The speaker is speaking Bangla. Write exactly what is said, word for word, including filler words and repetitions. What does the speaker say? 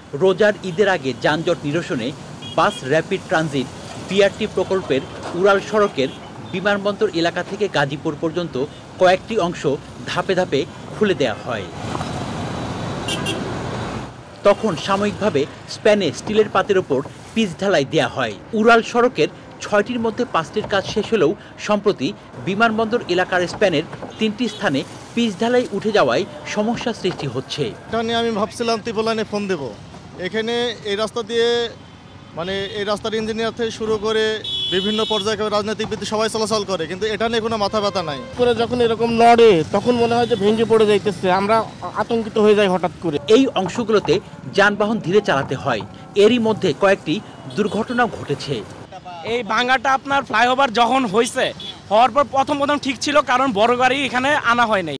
রোজার ঈদের আগে যানজট নিরসনে বাস র্যাপিড ট্রানজিট বিআরটি প্রকল্পের উড়াল সড়কের বিমানবন্দর এলাকা থেকে গাজীপুর পর্যন্ত কয়েকটি অংশ ধাপে ধাপে খুলে দেওয়া হয়। তখন সাময়িকভাবে স্প্যানে স্টিলের পাতের ওপর পিচ ঢালাই দেওয়া হয়। উড়াল সড়কের ছয়টির মধ্যে পাঁচটির কাজ শেষ হলেও সম্প্রতি বিমানবন্দর এলাকার স্প্যানের তিনটি স্থানে পিচ ঢালাই উঠে যাওয়ায় সমস্যা সৃষ্টি হচ্ছে। এটা নিয়ে আমি ভাবছিলাম ত্রিপল লাইনে ফোন দেব। এখানে এই রাস্তা দিয়ে মানে এই রাস্তার ইঞ্জিনিয়ার থেকে শুরু করে বিভিন্ন পর্যায়ে রাজনৈতিকবিদ সবাই চলাচল করে, কিন্তু এটা নিয়ে কোনো মাথা ব্যথা নাই। করে যখন এরকম নড়ে তখন মনে হয় যে ভেঙে পড়ে যাইতেছে, আমরা আতঙ্কিত হয়ে যাই হঠাৎ করে। এই অংশগুলোতে যানবাহন ধীরে চালাতে হয়। এরই মধ্যে কয়েকটি দুর্ঘটনাও ঘটেছে। এই ভাঙাটা আপনার ফ্লাইওভার যখন হয়েছে, হওয়ার পর প্রথম প্রথম ঠিক ছিল, কারণ বড় গাড়ি এখানে আনা হয় নাই।